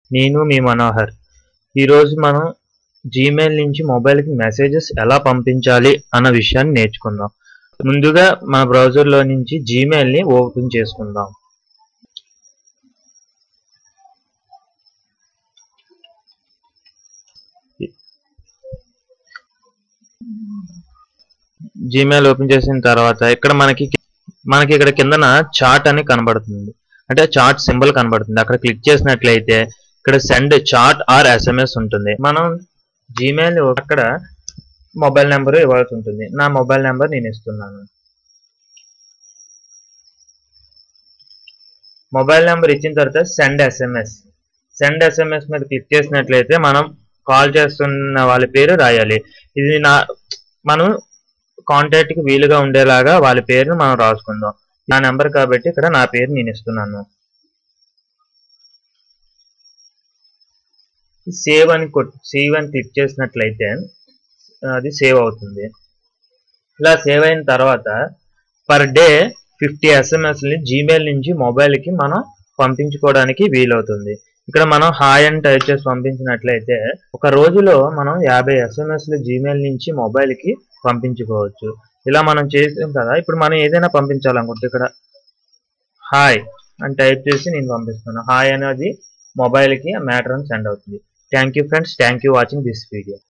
నేను మీ మనోహర్. ఈరోజు మనం జీమెయిల్ నుంచి మొబైల్కి మెసేజెస్ ఎలా పంపించాలి అన్న విషయాన్ని నేర్చుకుందాం. ముందుగా మన బ్రౌజర్లో నుంచి జీమెయిల్ని ఓపెన్ చేసుకుందాం. జీమెయిల్ ఓపెన్ చేసిన తర్వాత ఇక్కడ మనకి ఇక్కడ కిందన చాట్ అని కనబడుతుంది. అంటే చాట్ సింబల్ కనబడుతుంది. అక్కడ క్లిక్ చేసినట్లయితే ఇక్కడ సెండ్ చాట్ ఆర్ ఎస్ఎంఎస్ ఉంటుంది. మనం జీమెయిల్ అక్కడ మొబైల్ నెంబర్ ఇవ్వాల్సి ఉంటుంది. నా మొబైల్ నెంబర్ నేను ఇస్తున్నాను. మొబైల్ నెంబర్ ఇచ్చిన తర్వాత సెండ్ ఎస్ఎంఎస్ మీద క్లిక్ చేసినట్లయితే మనం కాల్ చేస్తున్న వాళ్ళ పేరు రాయాలి. ఇది మనం కాంటాక్ట్ కి వీలుగా ఉండేలాగా వాళ్ళ పేరును మనం రాసుకుందాం. నా నెంబర్ కాబట్టి ఇక్కడ నా పేరు నేను ఇస్తున్నాను. సేవ్ అని క్లిక్ చేసినట్లయితే అది సేవ్ అవుతుంది. ఇలా సేవ్ అయిన తర్వాత పర్ డే 50 ఎస్ఎంఎస్ని జీమెయిల్ నుంచి మొబైల్కి మనం పంపించుకోవడానికి వీలవుతుంది. ఇక్కడ మనం హాయ్ అని టైప్ చేసి పంపించినట్లయితే ఒక రోజులో మనం 50 ఎస్ఎంఎస్లు జీమెయిల్ నుంచి మొబైల్కి పంపించుకోవచ్చు. ఇలా మనం చేసాం కదా. ఇప్పుడు మనం ఏదైనా పంపించాలనుకుంటే ఇక్కడ హాయ్ అని టైప్ చేసి నేను పంపిస్తాను. హాయ్ అనేది మొబైల్కి మ్యాటర్ అని సెండ్ అవుతుంది. Thank you friends. Thank you watching this video.